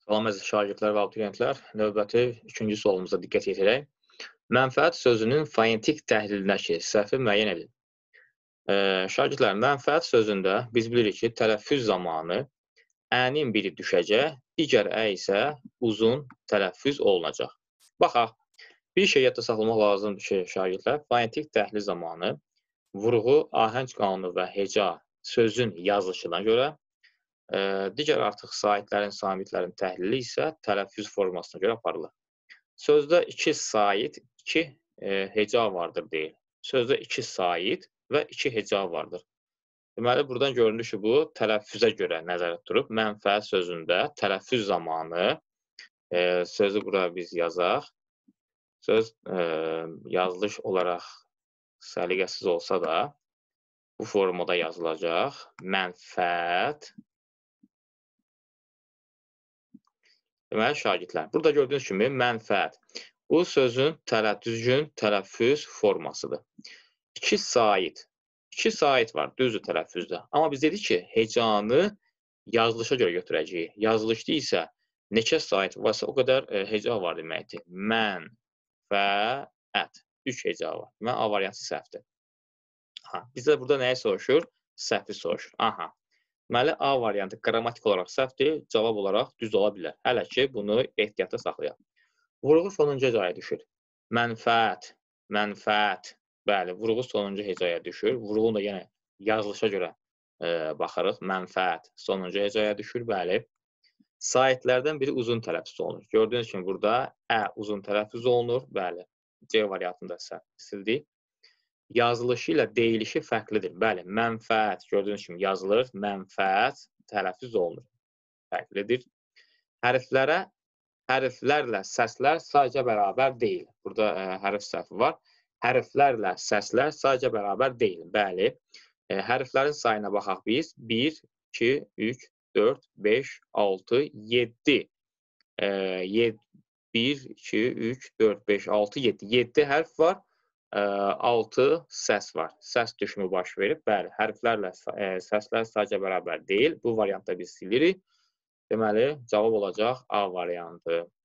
Salam əziz şagirdlər və abituriyentlər, növbəti 3-cü sualımıza diqqət yetirək. Mənfəət sözünün fonetik təhlilindəki səhvi müəyyən edin. Şagirdlər, mənfəət sözündə biz bilirik ki, tələffüz zamanı ənin biri düşəcək, digər ə isə uzun tələffüz olunacaq. Baxaq, bir şey yadda saxlamaq lazımdır ki, şagirdlər, fonetik təhlil zamanı vurğu, ahəng qanunu və heca sözün yazılışına görə, digər artıq saitlərin, samitlərin təhlili isə tələffüz formasına görə aparılır. Sözdə 2 sait, 2 heca vardır deyil. Sözdə 2 sait və 2 heca vardır. Deməli, buradan görünür ki, bu tələffüzə görə nəzərdə durub. Mənfəət sözündə tələffüz zamanı sözü bura biz yazaq. Söz yazılış olaraq səliqəsiz olsa da bu formada yazılacaq. Mənfəət. Deməli, şagirdlər, burada gördüyünüz kimi mənfəət. Bu sözün düzgün tələffüz formasıdır. 2 sait. 2 sait var, düzdür tələffüzdə. Amma biz dedik ki, hecanı yazılışa görə götürəcəyik. Yazılışda isə neçə sait varsa o qədər heca var deməkdir. Mənfəət. 3 heca var. Deməli, A variantı səhvdir. Bizdə burada nəyi soruşur? Səhvi soruşur. Deməli, A variantı qrammatik olaraq səhvdir, cavab olaraq düz ola bilər. Hələ ki, bunu ehtiyatda saxlayaq. Vurğu sonuncu hecaya düşür. Mənfəət, mənfəət. Bəli, vurğu sonuncu hecaya düşür. Vurğunu da yenə yazılışa görə baxırıq. Mənfəət sonuncu hecaya düşür. Bəli. Saitlərdən biri uzun tələffüz olunur. Gördüyünüz kimi burada ə uzun tələffüz olunur. Bəli. C variantında sildik. Yazılışı ilə deyilişi fərqlidir. Bəli, mənfəət gördüyünüz kimi yazılır. Mənfəət tələffüz olunur. Fərqlidir. Hərflərlə səslər sayca bərabər deyil. Burada hərf səhvi var. Hərflərlə səslər sayca bərabər deyil. Bəli. Hərflərin sayına baxaq biz. 1, 2, 3, 4, 5, 6, 7. 1, 2, 3, 4, 5, 6, 7. 7 hərf var. 6 səs var. Səs düşümü baş verib. Bəli, hərflərlə səslər sayca bərabər deyil. Bu variantda biz silirik. Deməli, cavab olacaq A variantı.